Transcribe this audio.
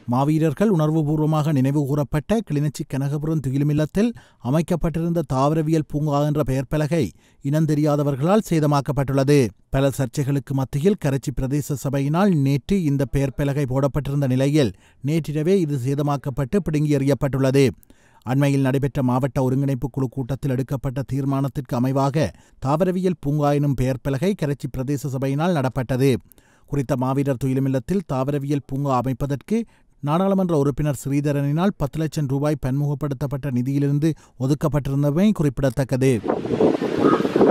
மாவீரர்கள் உணர்வுபூர்வமாக நினைவுகூரப்பட்ட கிளிநொச்சி கனகபுரம் துயிலுமில்லத்தில் அமைக்கப்பட்டிருந்த தாவரவியல் பூங்கா என்ற பெயர் பலகை இனந்தெரியாதவர்களால் சேதமாக்கப்பட்டுள்ளது. பல சர்ச்சைகளுக்கு மத்தியில் கரைச்சி பிரதேச சபையினால் நேற்று இந்த பெயர் பலகை போடப்பட்டிருந்த நிலையில் நேற்றிரவே இது சேதமாக்கப்பட்டு பிடுங்கி எறியப்பட்டுள்ளது. அண்மையில் நடைபெற்ற மாவட்ட ஒருங்கிணைப்பு குழு கூட்டத்தில் எடுக்கப்பட்ட தீர்மானத்திற்கு அமைவாக தாவரவியல் பூங்கா எனும் பெயர் பலகை கரைச்சி பிரதேச சபையினால் நடப்பட்டது. குறித்த மாவீரர் துயிலுமில்லத்தில் தாவரவியல் பூங்கா அமைப்பதற்கு நாடாளுமன்ற உறுப்பினர் ஸ்ரீதரனினால் 10 லட்சம் ரூபாய் பன்முகப்படுத்தப்பட்ட நிதியிலிருந்து ஒதுக்கப்பட்டிருந்தமை குறிப்பிடத்தக்கது.